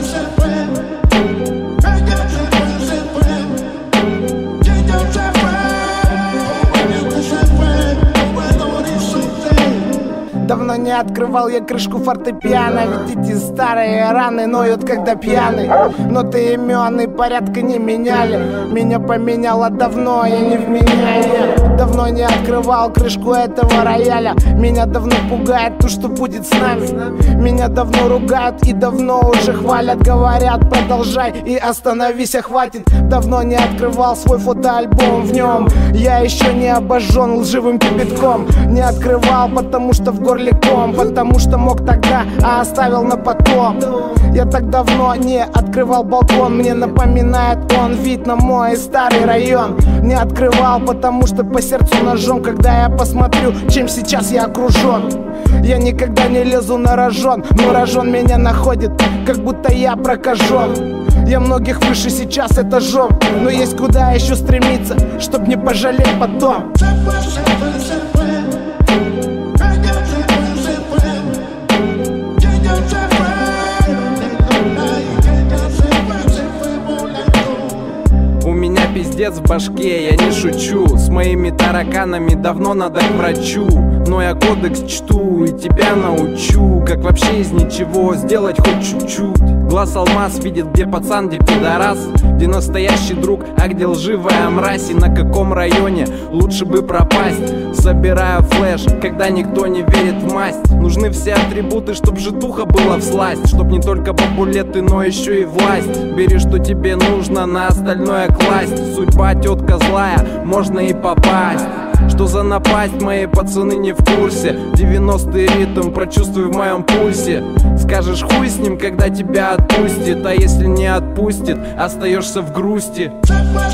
Давно не открывал я крышку фортепиано, ведь эти старые раны ноют, когда пьяный. Но ты имен и порядка не меняли. Меня поменяло давно, я не вменяю. Давно не открывал крышку этого рояля. Меня давно пугает то, что будет с нами. Меня давно ругают и давно уже хвалят. Говорят, продолжай и остановись, а хватит. Давно не открывал свой фотоальбом, в нем я еще не обожжен лживым кипятком. Не открывал, потому что в горле ком, потому что мог тогда, а оставил на потом. Я так давно не открывал балкон, мне напоминает он вид на мой старый район. Не открывал, потому что по сердцу ножом, когда я посмотрю, чем сейчас я окружен. Я никогда не лезу на рожон, но рожон меня находит, как будто я прокажен. Я многих выше сейчас этажом, но есть куда еще стремиться, чтоб не пожалеть потом. Пиздец в башке, я не шучу. С моими тараканами давно надо к врачу. Но я кодекс чту и тебя научу, как вообще из ничего сделать хоть чуть-чуть. Глаз алмаз видит, где пацан, где пидорас, где настоящий друг, а где лживая мразь. И на каком районе лучше бы пропасть. Собираю флеш, когда никто не верит в масть. Нужны все атрибуты, чтоб житуха была всласть, чтоб не только бабулеты, но еще и власть. Бери, что тебе нужно, на остальное класть. Судьба тетка злая, можно и попасть. Что за напасть, мои пацаны не в курсе. 90-й ритм прочувствуй в моем пульсе. Скажешь хуй с ним, когда тебя отпустит, а если не отпустит, остаешься в грусти.